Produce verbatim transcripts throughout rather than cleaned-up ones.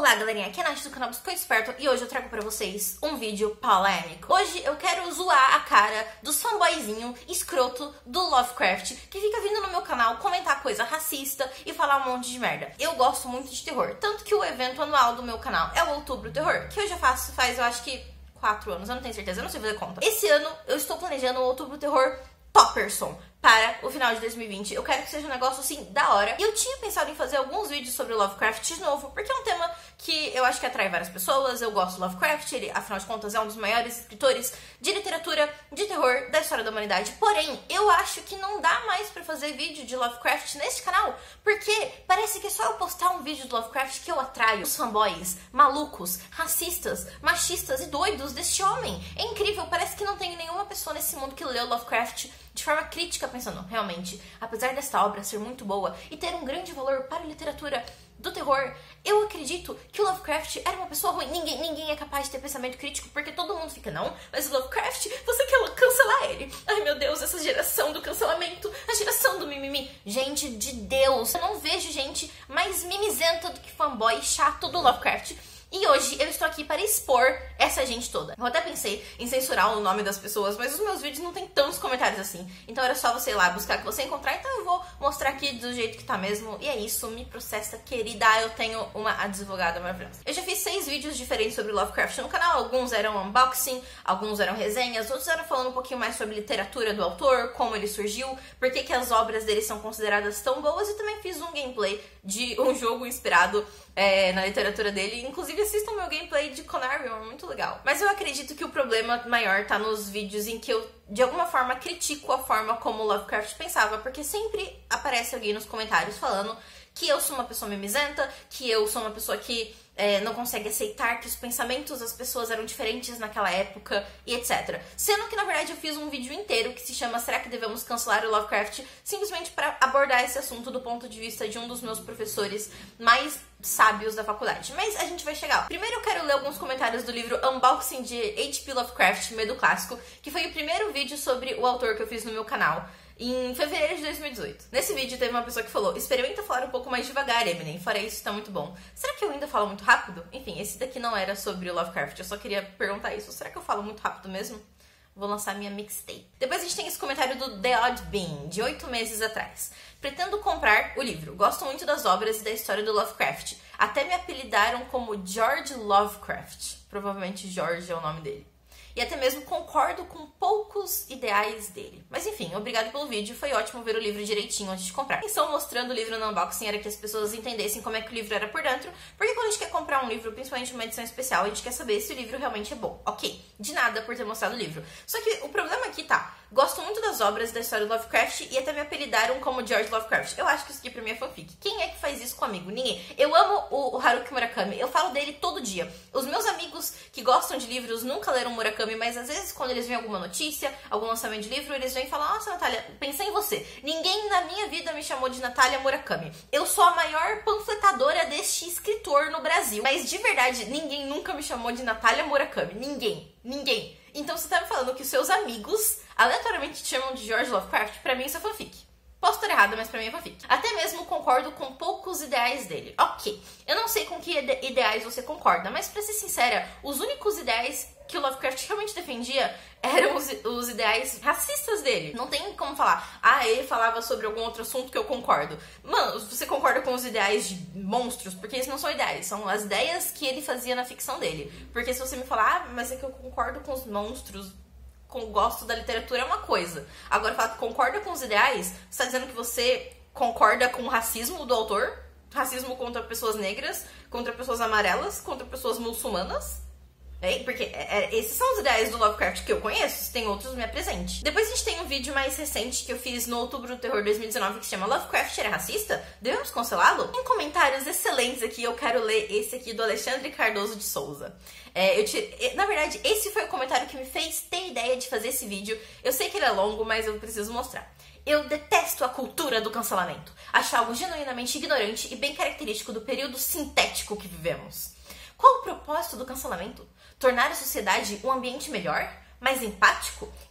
Olá galerinha, aqui é a Nath do canal Biscoito Esperto e hoje eu trago pra vocês um vídeo polêmico. Hoje eu quero zoar a cara dos fanboyzinho escroto do Lovecraft que fica vindo no meu canal comentar coisa racista e falar um monte de merda. Eu gosto muito de terror, tanto que o evento anual do meu canal é o Outubro Terror, que eu já faço faz, eu acho que, quatro anos, eu não tenho certeza, eu não sei fazer conta. Esse ano eu estou planejando o Outubro Terror Topperson para o final de dois mil e vinte. Eu quero que seja um negócio assim da hora. E eu tinha pensado em fazer alguns vídeos sobre Lovecraft de novo, porque é um tema que eu acho que atrai várias pessoas. Eu gosto do Lovecraft, ele, afinal de contas, é um dos maiores escritores de literatura de terror da história da humanidade. Porém, eu acho que não dá mais pra fazer vídeo de Lovecraft neste canal, porque parece que é só eu postar um vídeo do Lovecraft que eu atraio os fanboys malucos, racistas, machistas e doidos deste homem. É incrível, parece que não tem nenhuma pessoa nesse mundo que leu Lovecraft de forma crítica, pensando, realmente, apesar desta obra ser muito boa e ter um grande valor para a literatura do terror, eu acredito que o Lovecraft era uma pessoa ruim. Ninguém, ninguém é capaz de ter pensamento crítico, porque todo mundo fica, não, mas o Lovecraft, você quer cancelar ele. Ai meu Deus, essa geração do cancelamento, a geração do mimimi. Gente de Deus, eu não vejo gente mais mimizenta do que fanboy chato do Lovecraft. E hoje eu estou aqui para expor essa gente toda. Eu até pensei em censurar o nome das pessoas, mas os meus vídeos não tem tantos comentários assim. Então era só você ir lá buscar que você encontrar. Então eu vou mostrar aqui do jeito que tá mesmo. E é isso, me processa, querida. Eu tenho uma advogada maravilhosa. Eu já fiz seis vídeos diferentes sobre Lovecraft no canal. Alguns eram unboxing, alguns eram resenhas, outros eram falando um pouquinho mais sobre literatura do autor, como ele surgiu, por que que as obras dele são consideradas tão boas. E também fiz um gameplay de um jogo inspirado É, na literatura dele. Inclusive assistam meu gameplay de Conarium, é muito legal. Mas eu acredito que o problema maior tá nos vídeos em que eu, de alguma forma, critico a forma como Lovecraft pensava, porque sempre aparece alguém nos comentários falando que eu sou uma pessoa mimizenta, que eu sou uma pessoa que é, não consegue aceitar que os pensamentos das pessoas eram diferentes naquela época e etcétera. Sendo que, na verdade, eu fiz um vídeo inteiro que se chama Será que devemos cancelar o Lovecraft? Simplesmente para abordar esse assunto do ponto de vista de um dos meus professores mais sábios da faculdade. Mas a gente vai chegar lá. Primeiro eu quero ler alguns comentários do livro Unboxing de H P Lovecraft, Medo Clássico, que foi o primeiro vídeo sobre o autor que eu fiz no meu canal em fevereiro de dois mil e dezoito. Nesse vídeo teve uma pessoa que falou: experimenta falar um pouco mais devagar, Eminem, fora isso tá muito bom. Será que eu ainda falo muito rápido? Enfim, esse daqui não era sobre o Lovecraft, eu só queria perguntar isso. Será que eu falo muito rápido mesmo? Vou lançar minha mixtape. Depois a gente tem esse comentário do The Odd Bean, de oito meses atrás. Pretendo comprar o livro. Gosto muito das obras e da história do Lovecraft. Até me apelidaram como George Lovecraft. Provavelmente George é o nome dele. E até mesmo concordo com poucos ideais dele. Mas enfim, obrigado pelo vídeo, foi ótimo ver o livro direitinho antes de comprar. A intenção mostrando o livro no unboxing era que as pessoas entendessem como é que o livro era por dentro, porque quando a gente quer comprar um livro, principalmente uma edição especial, a gente quer saber se o livro realmente é bom. Ok, de nada por ter mostrado o livro. Só que o problema aqui tá, gosto muito das obras da história do Lovecraft e até me apelidaram como George Lovecraft. Eu acho que isso aqui pra mim é fanfic. Quem é que faz isso comigo? Ninguém. Eu amo o, o Haruki Murakami, eu falo dele todo dia. Os meus amigos que gostam de livros nunca leram Murakami, mas às vezes quando eles veem alguma notícia, algum lançamento de livro, eles vêm e falam: nossa, Natália, pensei em você. Ninguém na minha vida me chamou de Natália Murakami. Eu sou a maior panfletadora deste escritor no Brasil. Mas de verdade, ninguém nunca me chamou de Natália Murakami. Ninguém. Ninguém. Então você tá me falando que os seus amigos aleatoriamente te chamam de George Lovecraft? Pra mim isso é fanfic. Posso estar errada, mas pra mim é fanfic. Até mesmo concordo com poucos ideais dele. Ok, eu não sei com que ide ideais você concorda, mas pra ser sincera, os únicos ideais que o Lovecraft realmente defendia eram os, os ideais racistas dele. Não tem como falar, ah, ele falava sobre algum outro assunto que eu concordo. Mano, você concorda com os ideais de monstros? Porque esses não são ideais, são as ideias que ele fazia na ficção dele. Porque se você me falar, ah, mas é que eu concordo com os monstros, com gosto da literatura, é uma coisa. Agora, falar que concorda com os ideais, você tá dizendo que você concorda com o racismo do autor? Racismo contra pessoas negras, contra pessoas amarelas, contra pessoas muçulmanas? É, porque é, é, esses são os ideais do Lovecraft que eu conheço, se tem outros, me apresente. Depois a gente tem um vídeo mais recente que eu fiz no Outubro do Terror dois mil e dezenove que se chama Lovecraft era racista? Devemos cancelá-lo? Em comentários excelentes aqui, eu quero ler esse aqui do Alexandre Cardoso de Souza. É, eu te, na verdade, esse foi o comentário que me fez ter ideia de fazer esse vídeo. Eu sei que ele é longo, mas eu preciso mostrar. Eu detesto a cultura do cancelamento. Acho algo genuinamente ignorante e bem característico do período sintético que vivemos. Qual o propósito do cancelamento? Tornar a sociedade um ambiente melhor? Mais empático?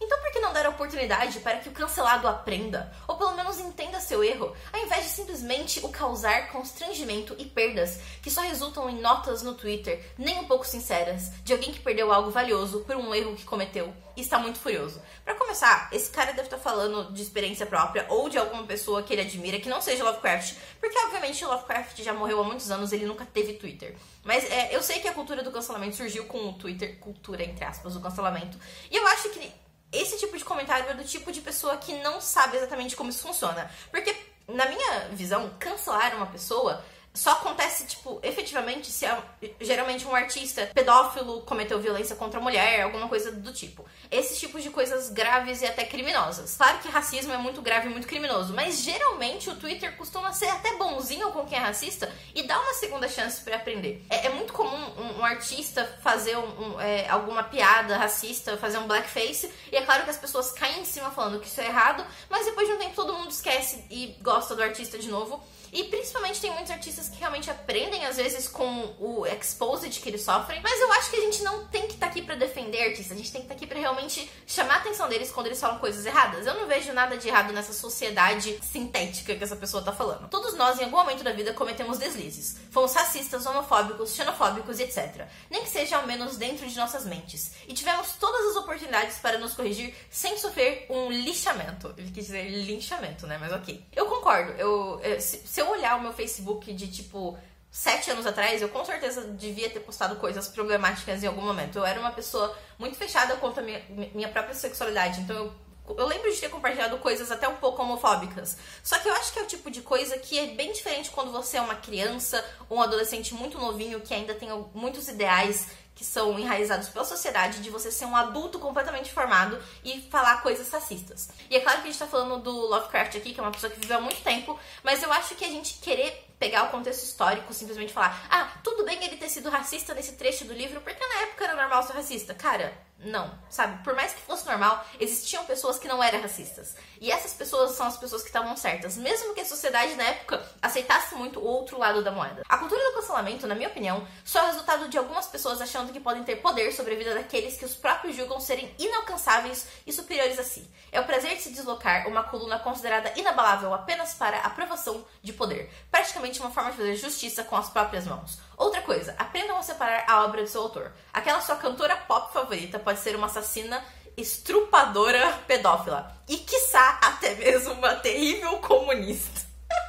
Então por que não dar a oportunidade para que o cancelado aprenda, ou pelo menos entenda seu erro, ao invés de simplesmente o causar constrangimento e perdas que só resultam em notas no Twitter, nem um pouco sinceras, de alguém que perdeu algo valioso por um erro que cometeu e está muito furioso. Pra começar, esse cara deve estar falando de experiência própria ou de alguma pessoa que ele admira que não seja Lovecraft, porque obviamente Lovecraft já morreu há muitos anos, ele nunca teve Twitter. Mas é, eu sei que a cultura do cancelamento surgiu com o Twitter, cultura entre aspas, o cancelamento, e eu acho que esse tipo de comentário é do tipo de pessoa que não sabe exatamente como isso funciona. Porque, na minha visão, cancelar uma pessoa só acontece, tipo, efetivamente se é, geralmente um artista pedófilo cometeu violência contra a mulher, alguma coisa do tipo. Esses tipos de coisas graves e até criminosas. Claro que racismo é muito grave e muito criminoso, mas geralmente o Twitter costuma ser até bonzinho com quem é racista e dá uma segunda chance pra aprender. É, é muito comum um, um artista fazer um, um, é, alguma piada racista, fazer um blackface, e é claro que as pessoas caem em cima falando que isso é errado, mas depois de um tempo todo mundo esquece e gosta do artista de novo. E principalmente tem muitos artistas que realmente aprendem, às vezes, com o exposed que eles sofrem. Mas eu acho que a gente não tem que estar aqui pra defender artistas. A gente tem que estar aqui pra realmente chamar a atenção deles quando eles falam coisas erradas. Eu não vejo nada de errado nessa sociedade sintética que essa pessoa tá falando. Todos nós, em algum momento da vida, cometemos deslizes. Fomos racistas, homofóbicos, xenofóbicos e etcétera. Nem que seja ao menos dentro de nossas mentes. E tivemos todas as oportunidades para nos corrigir sem sofrer um lixamento. Ele quis dizer linchamento, né? Mas ok. Eu concordo. Eu, eu, se, se eu olhar o meu Facebook de, tipo, sete anos atrás, eu com certeza devia ter postado coisas problemáticas em algum momento. Eu era uma pessoa muito fechada quanto à minha, minha própria sexualidade, então eu, eu lembro de ter compartilhado coisas até um pouco homofóbicas. Só que eu acho que é o tipo de coisa que é bem diferente quando você é uma criança ou um adolescente muito novinho que ainda tem muitos ideais que são enraizados pela sociedade, de você ser um adulto completamente formado e falar coisas racistas. E é claro que a gente tá falando do Lovecraft aqui, que é uma pessoa que viveu há muito tempo, mas eu acho que a gente querer pegar o contexto histórico, simplesmente falar, ah, tudo bem ele ter sido racista nesse trecho do livro, porque na época era normal ser racista. Cara, não, sabe? Por mais que fosse normal, existiam pessoas que não eram racistas. E essas pessoas são as pessoas que estavam certas, mesmo que a sociedade na época aceitasse muito o outro lado da moeda. A cultura do cancelamento, na minha opinião, só é resultado de algumas pessoas achando que podem ter poder sobre a vida daqueles que os próprios julgam serem inalcançáveis e superiores a si. É o prazer de se deslocar uma coluna considerada inabalável apenas para aprovação de poder. Praticamente uma forma de fazer justiça com as próprias mãos. Outra coisa, aprendam a separar a obra do seu autor. Aquela sua cantora pop favorita pode ser uma assassina estrupadora pedófila. E, quiçá, até mesmo uma terrível comunista.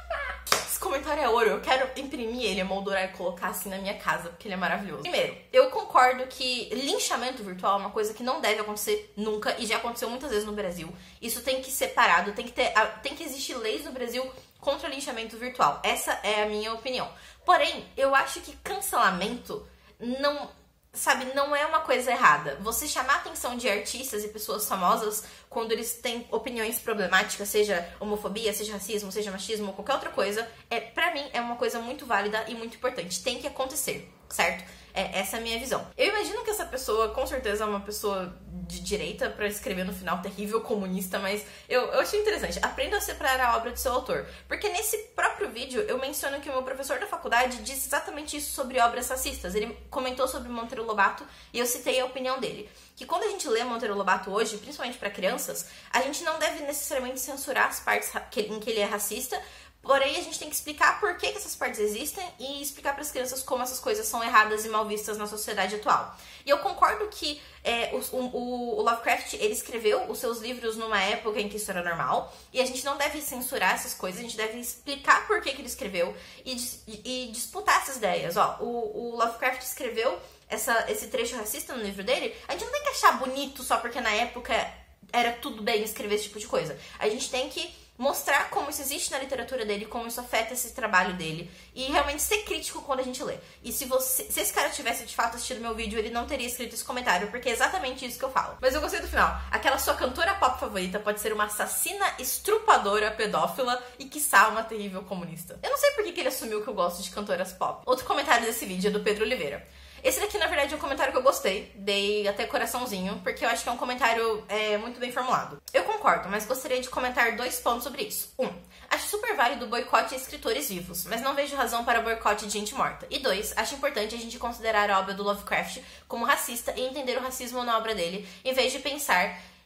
Esse comentário é ouro. Eu quero imprimir ele, emoldurar e colocar assim na minha casa, porque ele é maravilhoso. Primeiro, eu concordo que linchamento virtual é uma coisa que não deve acontecer nunca, e já aconteceu muitas vezes no Brasil. Isso tem que ser parado, tem que, ter, tem que existir leis no Brasil contra o linchamento virtual. Essa é a minha opinião. Porém, eu acho que cancelamento não, sabe, não é uma coisa errada. Você chamar a atenção de artistas e pessoas famosas quando eles têm opiniões problemáticas, seja homofobia, seja racismo, seja machismo ou qualquer outra coisa, é, pra mim é uma coisa muito válida e muito importante. Tem que acontecer, certo? É, essa é a minha visão. Eu imagino que essa pessoa, com certeza, é uma pessoa de direita pra escrever no final terrível comunista, mas eu, eu achei interessante. Aprenda a separar a obra do seu autor. Porque nesse próprio vídeo eu menciono que o meu professor da faculdade disse exatamente isso sobre obras racistas. Ele comentou sobre Monteiro Lobato e eu citei a opinião dele. Que quando a gente lê Monteiro Lobato hoje, principalmente pra crianças, a gente não deve necessariamente censurar as partes em que ele é racista. Porém, a gente tem que explicar por que, que essas partes existem e explicar para as crianças como essas coisas são erradas e mal vistas na sociedade atual. E eu concordo que é, o, o, o Lovecraft, ele escreveu os seus livros numa época em que isso era normal, e a gente não deve censurar essas coisas, a gente deve explicar por que, que ele escreveu e, e disputar essas ideias. Ó, o, o Lovecraft escreveu essa, esse trecho racista no livro dele, a gente não tem que achar bonito só porque na época era tudo bem escrever esse tipo de coisa. A gente tem que mostrar como isso existe na literatura dele, como isso afeta esse trabalho dele, e realmente ser crítico quando a gente lê. E se você, se esse cara tivesse de fato assistido meu vídeo, ele não teria escrito esse comentário, porque é exatamente isso que eu falo. Mas eu gostei do final. Aquela sua cantora pop favorita pode ser uma assassina estrupadora pedófila e, quiçá, uma terrível comunista. Eu não sei por que que ele assumiu que eu gosto de cantoras pop. Outro comentário desse vídeo é do Pedro Oliveira. Esse daqui, na verdade, é um comentário que eu gostei, dei até coraçãozinho, porque eu acho que é um comentário é, muito bem formulado. Eu concordo, mas gostaria de comentar dois pontos sobre isso. Um, acho super válido o boicote a escritores vivos, mas não vejo razão para boicote de gente morta. E dois, acho importante a gente considerar a obra do Lovecraft como racista e entender o racismo na obra dele, em vez de pensar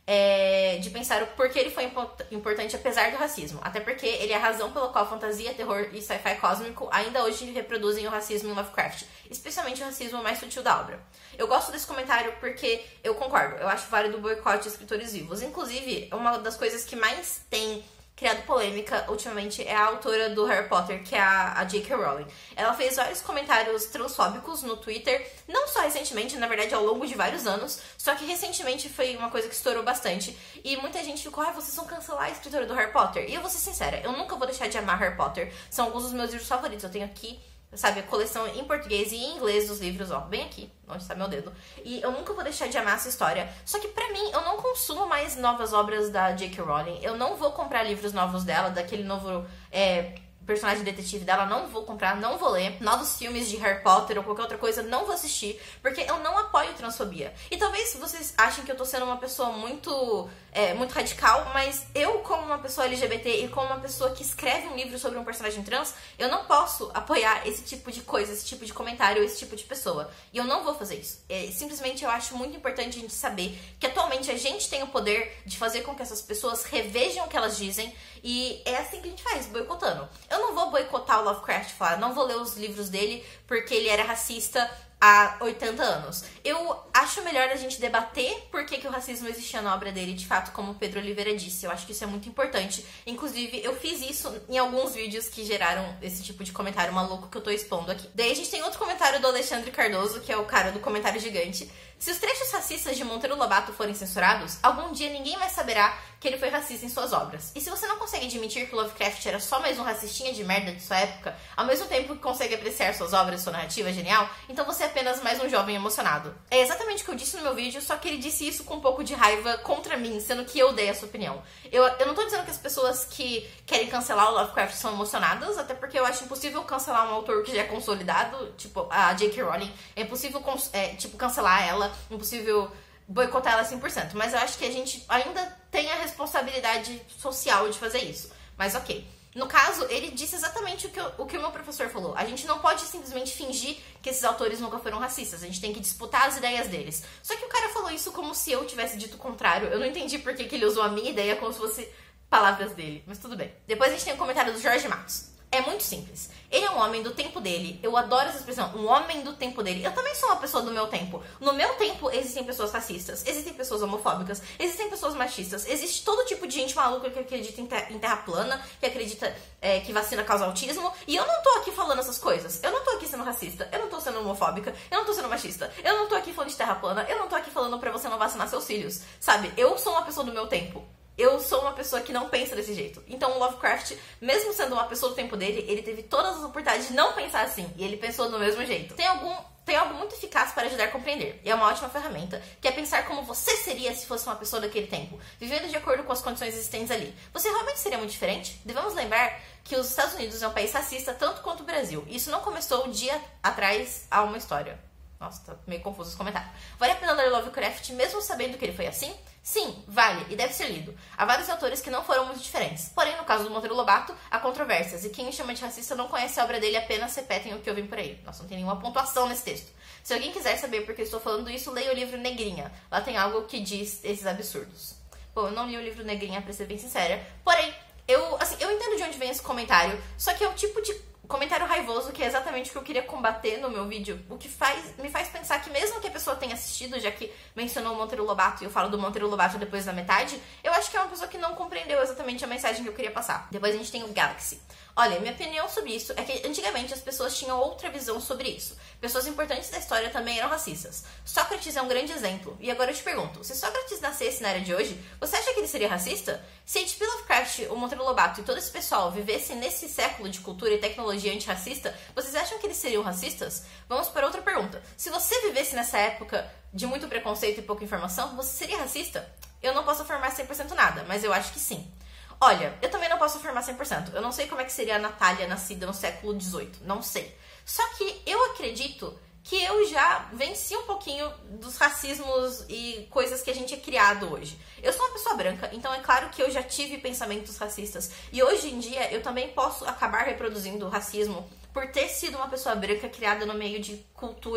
é, de pensar o porquê ele foi importante apesar do racismo. Até porque ele é a razão pela qual fantasia, terror e sci-fi cósmico ainda hoje reproduzem o racismo em Lovecraft, especialmente o racismo mais sutil da obra. Eu gosto desse comentário porque eu concordo, eu acho válido o boicote de escritores vivos. Inclusive, uma das coisas que mais tem criado polêmica ultimamente é a autora do Harry Potter, que é a, a J K Rowling. Ela fez vários comentários transfóbicos no Twitter, não só recentemente, na verdade ao longo de vários anos, só que recentemente foi uma coisa que estourou bastante, e muita gente ficou, ah, vocês vão cancelar a escritora do Harry Potter. E eu vou ser sincera, eu nunca vou deixar de amar Harry Potter, são alguns dos meus livros favoritos, eu tenho aqui, sabe, a coleção em português e em inglês dos livros, ó, bem aqui, onde está meu dedo. E eu nunca vou deixar de amar essa história. Só que pra mim, eu não consumo mais novas obras da J K Rowling. Eu não vou comprar livros novos dela, daquele novo é, personagem detetive dela, não vou comprar, não vou ler. Novos filmes de Harry Potter ou qualquer outra coisa, não vou assistir, porque eu não apoio transfobia. E talvez vocês achem que eu tô sendo uma pessoa muito, é, muito radical, mas eu, como uma pessoa L G B T e como uma pessoa que escreve um livro sobre um personagem trans, eu não posso apoiar esse tipo de coisa, esse tipo de comentário, esse tipo de pessoa. E eu não vou fazer isso. É, simplesmente eu acho muito importante a gente saber que atualmente a gente tem o poder de fazer com que essas pessoas revejam o que elas dizem, e é assim que a gente faz, boicotando. Eu não vou boicotar o Lovecraft, falar, não vou ler os livros dele porque ele era racista há oitenta anos. Eu acho melhor a gente debater por que, que o racismo existia na obra dele, de fato, como o Pedro Oliveira disse. Eu acho que isso é muito importante. Inclusive, eu fiz isso em alguns vídeos que geraram esse tipo de comentário maluco que eu tô expondo aqui. Daí a gente tem outro comentário do Alexandre Cardoso, que é o cara do comentário gigante. Se os trechos racistas de Monteiro Lobato forem censurados, algum dia ninguém mais saberá que ele foi racista em suas obras. E se você não consegue admitir que Lovecraft era só mais um racistinha de merda de sua época, ao mesmo tempo que consegue apreciar suas obras e sua narrativa genial, então você é apenas mais um jovem emocionado. É exatamente o que eu disse no meu vídeo, só que ele disse isso com um pouco de raiva contra mim, sendo que eu dei essa opinião. Eu, eu não tô dizendo que as pessoas que querem cancelar o Lovecraft são emocionadas, até porque eu acho impossível cancelar um autor que já é consolidado, tipo a J K Rowling, é impossível é, tipo, cancelar ela, impossível boicotar ela cem por cento, mas eu acho que a gente ainda tem a responsabilidade social de fazer isso. Mas ok. No caso, ele disse exatamente o que, eu, o que o meu professor falou. A gente não pode simplesmente fingir que esses autores nunca foram racistas. A gente tem que disputar as ideias deles. Só que o cara falou isso como se eu tivesse dito o contrário. Eu não entendi por que, que ele usou a minha ideia como se fosse palavras dele. Mas tudo bem. Depois a gente tem um comentário do Jorge Matos. É muito simples. Ele é um homem do tempo dele. Eu adoro essa expressão. Um homem do tempo dele. Eu também sou uma pessoa do meu tempo. No meu tempo existem pessoas racistas. Existem pessoas homofóbicas. Existem pessoas machistas. Existe todo tipo de gente maluca que acredita em, ter em terra plana. Que acredita é, que vacina causa autismo. E eu não tô aqui falando essas coisas. Eu não tô aqui sendo racista. Eu não tô sendo homofóbica. Eu não tô sendo machista. Eu não tô aqui falando de terra plana. Eu não tô aqui falando pra você não vacinar seus filhos. Sabe? Eu sou uma pessoa do meu tempo. Eu sou uma pessoa que não pensa desse jeito. Então o Lovecraft, mesmo sendo uma pessoa do tempo dele, ele teve todas as oportunidades de não pensar assim. E ele pensou do mesmo jeito. Tem algum... Tem algo muito eficaz para ajudar a compreender, e é uma ótima ferramenta, que é pensar como você seria se fosse uma pessoa daquele tempo, vivendo de acordo com as condições existentes ali. Você realmente seria muito diferente? Devemos lembrar que os Estados Unidos é um país racista tanto quanto o Brasil, e isso não começou um dia atrás a uma história. Nossa, tá meio confuso esse comentário. Vale a pena ler Lovecraft mesmo sabendo que ele foi assim? Sim, vale, e deve ser lido. Há vários autores que não foram muito diferentes. Porém, no caso do Monteiro Lobato, há controvérsias, e quem o chama de racista não conhece a obra dele, apenas repetem o que ouvem por aí. Nossa, não tem nenhuma pontuação nesse texto. Se alguém quiser saber por que estou falando isso, leia o livro Negrinha. Lá tem algo que diz esses absurdos. Bom, eu não li o livro Negrinha, pra ser bem sincera. Porém, eu, assim, eu entendo de onde vem esse comentário, só que é o tipo de comentário raivoso que é exatamente o que eu queria combater no meu vídeo, o que faz, me faz pensar que mesmo que a pessoa tenha assistido, já que mencionou o Monteiro Lobato e eu falo do Monteiro Lobato depois da metade, eu acho que é uma pessoa que não compreendeu exatamente a mensagem que eu queria passar. Depois a gente tem o Galaxy. Olha, minha opinião sobre isso é que antigamente as pessoas tinham outra visão sobre isso. Pessoas importantes da história também eram racistas. Sócrates é um grande exemplo. E agora eu te pergunto, se Sócrates nascesse na era de hoje, você acha que ele seria racista? Se H P Lovecraft, o Monteiro Lobato e todo esse pessoal vivessem nesse século de cultura e tecnologia antirracista, vocês acham que eles seriam racistas? Vamos para outra pergunta. Se você vivesse nessa época de muito preconceito e pouca informação, você seria racista? Eu não posso afirmar cem por cento nada, mas eu acho que sim. Olha, eu também não posso afirmar cem por cento. Eu não sei como é que seria a Natália nascida no século dezoito. Não sei. Só que eu acredito que eu já venci um pouquinho dos racismos e coisas que a gente é criado hoje. Eu sou uma pessoa branca, então é claro que eu já tive pensamentos racistas. E hoje em dia eu também posso acabar reproduzindo o racismo por ter sido uma pessoa branca criada no meio de cultura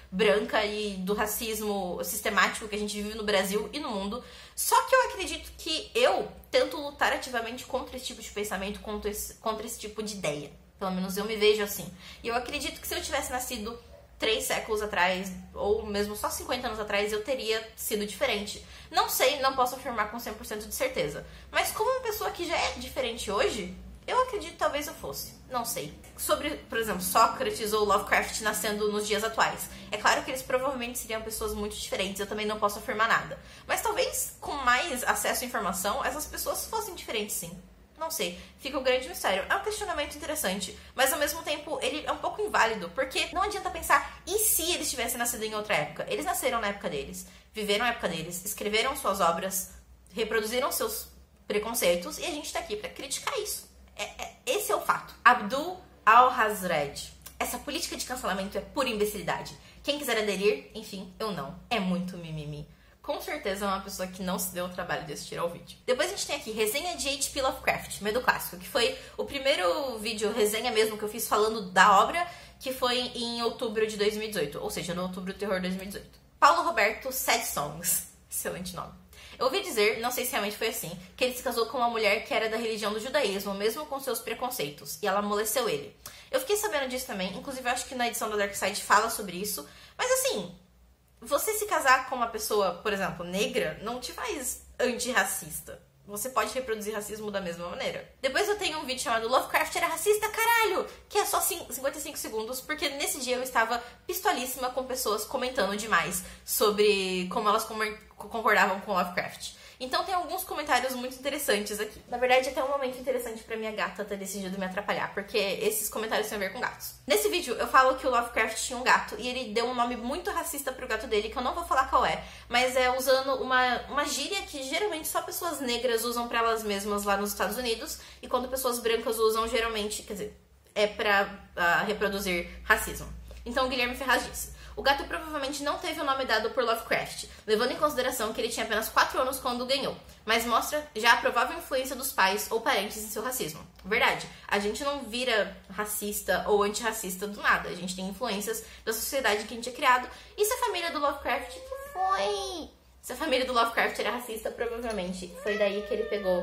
branca e do racismo sistemático que a gente vive no Brasil e no mundo. Só que eu acredito que eu tento lutar ativamente contra esse tipo de pensamento, contra esse, contra esse tipo de ideia. Pelo menos eu me vejo assim. E eu acredito que se eu tivesse nascido três séculos atrás, ou mesmo só cinquenta anos atrás, eu teria sido diferente. Não sei, não posso afirmar com cem por cento de certeza. Mas como uma pessoa que já é diferente hoje, eu acredito que talvez eu fosse. Não sei. Sobre, por exemplo, Sócrates ou Lovecraft nascendo nos dias atuais. É claro que eles provavelmente seriam pessoas muito diferentes, eu também não posso afirmar nada. Mas talvez com mais acesso à informação, essas pessoas fossem diferentes sim. Não sei, fica um grande mistério. É um questionamento interessante, mas ao mesmo tempo ele é um pouco inválido, porque não adianta pensar, e se eles tivessem nascido em outra época? Eles nasceram na época deles, viveram a época deles, escreveram suas obras, reproduziram seus preconceitos, e a gente tá aqui pra criticar isso. É, é, esse é o fato. Abdul Al-Hazred. Essa política de cancelamento é pura imbecilidade. Quem quiser aderir, enfim, eu não. É muito mimimi. Com certeza é uma pessoa que não se deu o trabalho de assistir ao vídeo. Depois a gente tem aqui resenha de H P Lovecraft, Medo Clássico, que foi o primeiro vídeo, resenha mesmo, que eu fiz falando da obra, que foi em outubro de dois mil e dezoito, ou seja, no Outubro do Terror dois mil e dezoito. Paulo Roberto Sad Songs. Excelente nome. Eu ouvi dizer, não sei se realmente foi assim, que ele se casou com uma mulher que era da religião do judaísmo, mesmo com seus preconceitos, e ela amoleceu ele. Eu fiquei sabendo disso também, inclusive eu acho que na edição da Dark Side fala sobre isso, mas assim, você se casar com uma pessoa, por exemplo, negra, não te faz antirracista. Você pode reproduzir racismo da mesma maneira. Depois eu tenho um vídeo chamado Lovecraft era racista, caralho! Que é só cinquenta e cinco segundos, porque nesse dia eu estava pistolíssima com pessoas comentando demais sobre como elas concordavam com Lovecraft. Então tem alguns comentários muito interessantes aqui. Na verdade, até um momento interessante pra minha gata ter decidido me atrapalhar, porque esses comentários têm a ver com gatos. Nesse vídeo, eu falo que o Lovecraft tinha um gato e ele deu um nome muito racista pro gato dele, que eu não vou falar qual é, mas é usando uma, uma gíria que geralmente só pessoas negras usam pra elas mesmas lá nos Estados Unidos, e quando pessoas brancas usam, geralmente, quer dizer, é pra uh, reproduzir racismo. Então o Guilherme Ferraz disse: o gato provavelmente não teve o nome dado por Lovecraft, levando em consideração que ele tinha apenas quatro anos quando o ganhou, mas mostra já a provável influência dos pais ou parentes em seu racismo. Verdade, a gente não vira racista ou antirracista do nada, a gente tem influências da sociedade que a gente é criado, e se a família do Lovecraft que foi... Se a família do Lovecraft era racista, provavelmente foi daí que ele pegou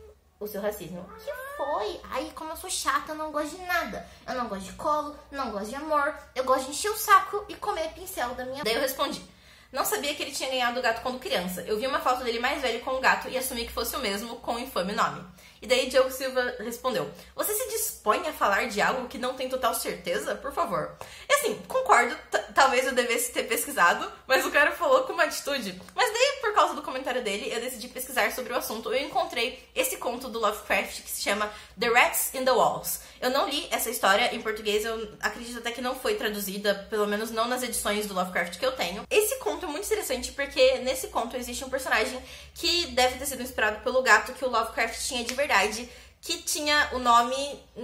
o seu racismo. Que foi? Ai, como eu sou chata, eu não gosto de nada. Eu não gosto de colo, não gosto de amor. Eu gosto de encher o saco e comer pincel da minha... Daí eu respondi: não sabia que ele tinha ganhado o gato quando criança. Eu vi uma foto dele mais velho com o gato e assumi que fosse o mesmo com o infame nome. E daí Diogo Silva respondeu: você se dispõe a falar de algo que não tem total certeza? Por favor. E assim, concordo, talvez eu devesse ter pesquisado, mas o cara falou com uma atitude. Mas daí, por causa do comentário dele, eu decidi pesquisar sobre o assunto. Eu encontrei esse conto do Lovecraft que se chama The Rats in the Walls. Eu não li essa história em português, eu acredito até que não foi traduzida, pelo menos não nas edições do Lovecraft que eu tenho. Esse conto é muito interessante porque nesse conto existe um personagem que deve ter sido inspirado pelo gato que o Lovecraft tinha de verdade, que tinha o nome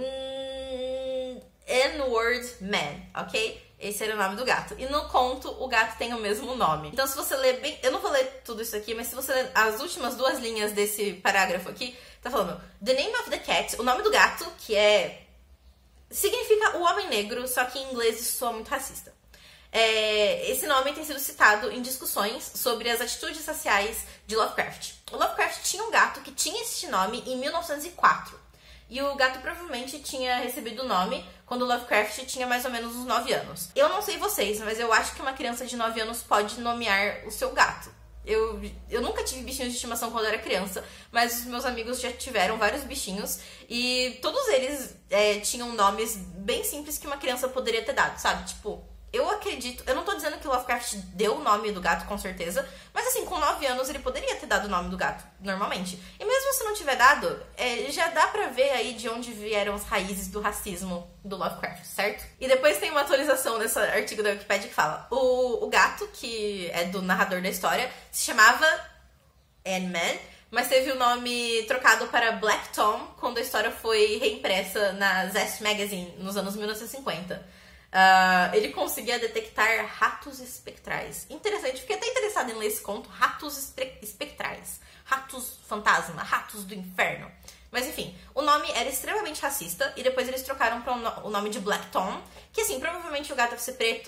hum, N-Word Man, ok? Esse era o nome do gato. E no conto, o gato tem o mesmo nome. Então, se você ler bem... Eu não vou ler tudo isso aqui, mas se você ler as últimas duas linhas desse parágrafo aqui, tá falando The name of the cat, o nome do gato, que é... significa o homem negro, só que em inglês isso soa muito racista. É, esse nome tem sido citado em discussões sobre as atitudes raciais de Lovecraft. O Lovecraft tinha um gato que tinha esse nome em mil novecentos e quatro. E o gato provavelmente tinha recebido o nome quando o Lovecraft tinha mais ou menos uns nove anos. Eu não sei vocês, mas eu acho que uma criança de nove anos pode nomear o seu gato. Eu, eu nunca tive bichinhos de estimação quando eu era criança, mas os meus amigos já tiveram vários bichinhos e todos eles é, tinham nomes bem simples que uma criança poderia ter dado, sabe? Tipo, eu acredito... Eu não tô dizendo que o Lovecraft deu o nome do gato, com certeza, mas assim, com nove anos ele poderia ter dado o nome do gato, normalmente. E mesmo se não tiver dado, é, já dá pra ver aí de onde vieram as raízes do racismo do Lovecraft, certo? E depois tem uma atualização nesse artigo da Wikipedia que fala: o, o gato, que é do narrador da história, se chamava Ant-Man, mas teve o nome trocado para Black Tom quando a história foi reimpressa na Zest Magazine nos anos mil novecentos e cinquenta. Uh, ele conseguia detectar ratos espectrais. Interessante, fiquei até interessada em ler esse conto. Ratos espectrais, ratos fantasma, ratos do inferno. Mas enfim, o nome era extremamente racista e depois eles trocaram para o nome de Black Tom, que assim, provavelmente o gato deve ser preto,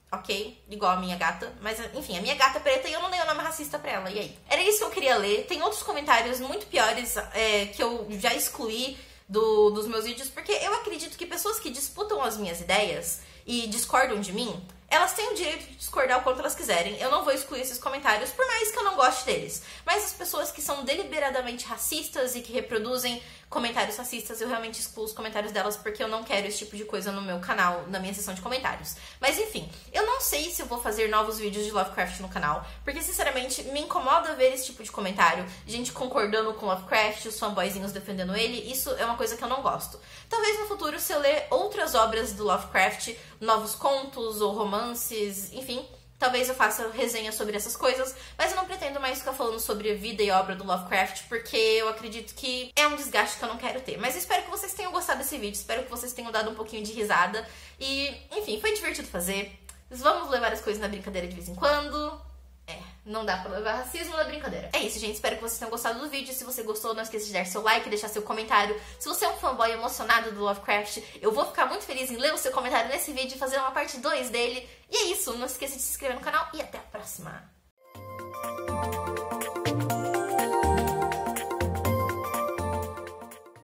ok? Igual a minha gata. Mas, enfim, a minha gata é preta e eu não dei o nome racista pra ela. E aí? Era isso que eu queria ler. Tem outros comentários muito piores é, que eu já excluí do, dos meus vídeos, porque eu acredito que pessoas que disputam as minhas ideias e discordam de mim, elas têm o direito de discordar o quanto elas quiserem. Eu não vou excluir esses comentários, por mais que eu não goste deles. Mas as pessoas que são deliberadamente racistas e que reproduzem comentários racistas, eu realmente excluo os comentários delas, porque eu não quero esse tipo de coisa no meu canal, na minha seção de comentários. Mas enfim, eu não sei se eu vou fazer novos vídeos de Lovecraft no canal, porque sinceramente me incomoda ver esse tipo de comentário, gente concordando com Lovecraft, os fanboyzinhos defendendo ele. Isso é uma coisa que eu não gosto. Talvez no futuro, se eu ler outras obras do Lovecraft, novos contos ou romances, enfim, talvez eu faça resenha sobre essas coisas, mas eu não pretendo mais ficar falando sobre a vida e obra do Lovecraft, porque eu acredito que é um desgaste que eu não quero ter. Mas eu espero que vocês tenham gostado desse vídeo, espero que vocês tenham dado um pouquinho de risada, e, enfim, foi divertido fazer. Vamos levar as coisas na brincadeira de vez em quando. É, não dá pra levar racismo na brincadeira. É isso, gente. Espero que vocês tenham gostado do vídeo. Se você gostou, não esqueça de dar seu like, deixar seu comentário. Se você é um fanboy emocionado do Lovecraft, eu vou ficar muito feliz em ler o seu comentário nesse vídeo e fazer uma parte dois dele. E é isso. Não esqueça de se inscrever no canal e até a próxima.